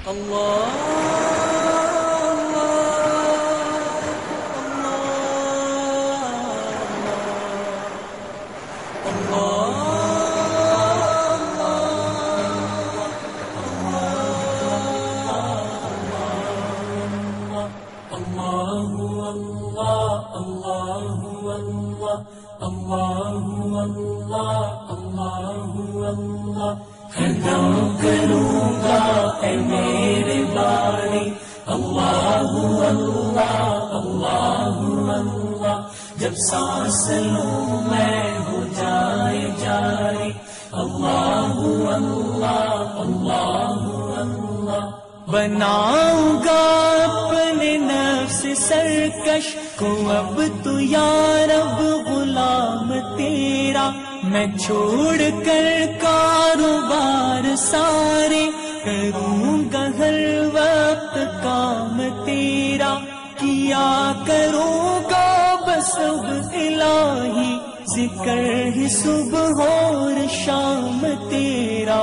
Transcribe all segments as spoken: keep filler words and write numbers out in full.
ہر دم کروں گا اے میرے باری اللہ اللہ اللہ اللہ، جب سانس لوں میں ہو جائے جاری اللہ اللہ اللہ اللہ۔ بناؤں گا اپنے نفس سرکش کو اب تو یا رب غلام تیرا، میں چھوڑ کر کاروبار سارے کروں گا ہر وقت کام تیرا، کیا کروں گا بس اب الہی ذکر ہی صبح اور شام تیرا،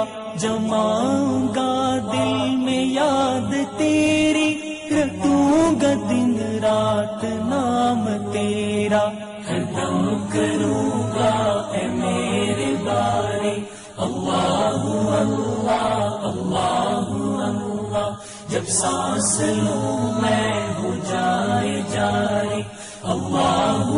جماؤں گا دل میں یاد تیری، رٹوں گا دن رات نام تیرا، ہر دم کروں گا اے میرے باری اللہ اللہ اللہ اللہ، جب سانس لوں میں ہو جائے جاری اللہ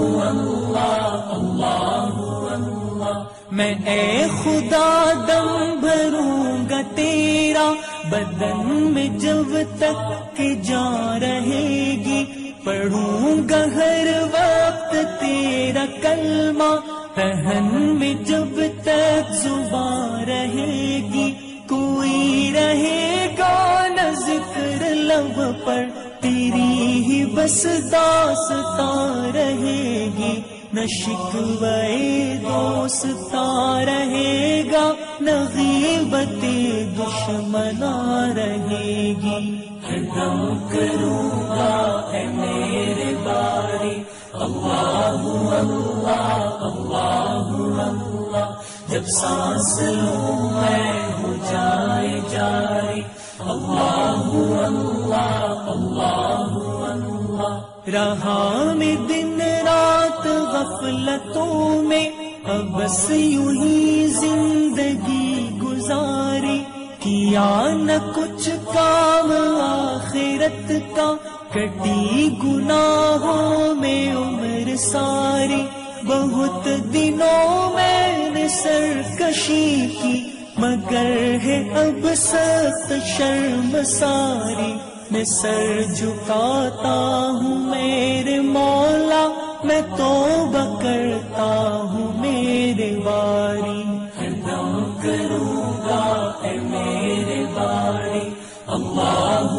اللہ اللہ اللہ۔ میں اے خدا دم بھروں گا تیرا بدن میں جب تک کہ جان رہے گی، پڑھوں گا ہر وقت تیرا کلمہ پہن میں جب تک زبان رہے گی، کوئی رہے گا نہ ذکر لب پر تیری ہی بس داستان رہے گی، نہ شکوے دوستاں رہے گا نہ غیبت دشمنا رہے گی، ہر دم کروں گا اے میرے باری اللہ اللہ اللہ اللہ، جب سانس لوں میں ہو جائے جاری اللہ اللہ اللہ اللہ۔ رہا میں دن رات غفلتوں میں اب بس یوں ہی زندگی گزاری، کیا نہ کچھ کام آخرت کا، کٹی گناہوں میں عمر ساری، بہت دنوں میں نے سرکشی کی مگر ہے اب سخت شرم ساری، میں سر جھکاتا ہوں میرے مولا، میں توبہ کرتا ہوں میرے باری، ہر دم کروں گا اے میرے باری اللہ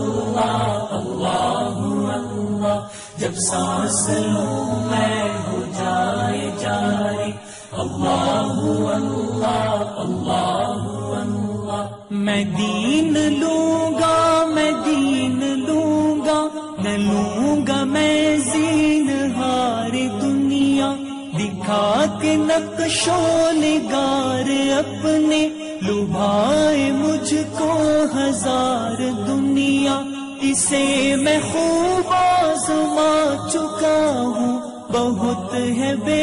اللہ اللہ اللہ، جب سانس لوں میں ہو جائے جاری اللہ اللہ اللہ اللہ۔ میں دین لوں گا میں دین لوں گا، نہ لوں گا میں زین ہار دنیا، دکھا کے نقش و نگار اپنے لبھائے مجھ کو ہزار دنیا، اسے میں خوب آزما چکا ہوں، بہت ہے بے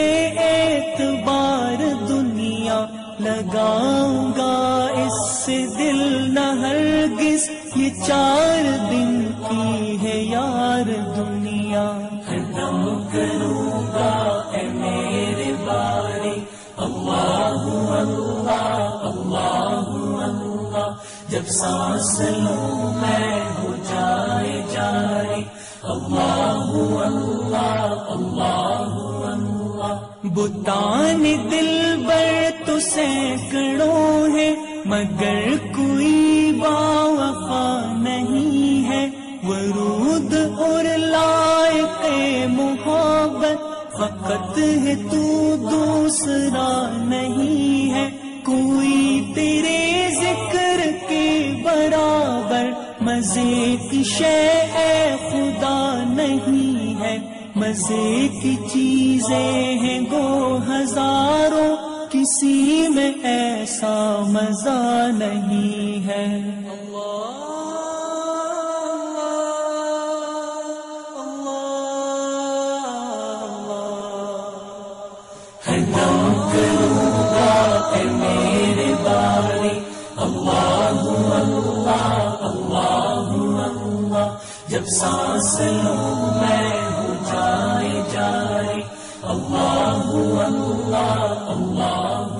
اعتبار دنیا، لگاؤں گا اس سے دل نہ ہرگز، یہ چار دن کی ہے یار دنیا، ہر دم کروں گا اے میرے باری اللہ اللہ اللہ اللہ، جب سانس لوں میں ہو جائے جاری اللہ اللہ اللہ اللہ۔ بتان دل بر تو سینکڑوں ہے مگر کوئی باوفا نہیں ہے، ورود اور لائق محبت فقط ہے تو دوسرا نہیں ہے، کوئی تیرے ذکر کے برابر مزے کی شے اے خدا نہیں ہے، مزے کی چیزیں ہیں گو ہزاروں، کسی میں ایسا مزہ نہیں ہے اللہ۔ اللہ اللہ اللہ اللہ، جب سانس لوں میں ہو جائے جاری، اللہ اللہ اللہ